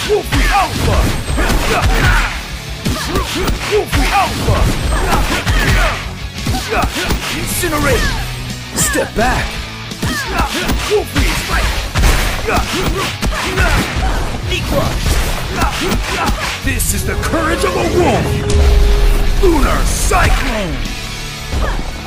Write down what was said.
Wolfie Alpha! Wolfie Alpha! Incinerate! Step back! Wolfie Strike! Knee crush! This is the courage of a wolf! Lunar Cyclone!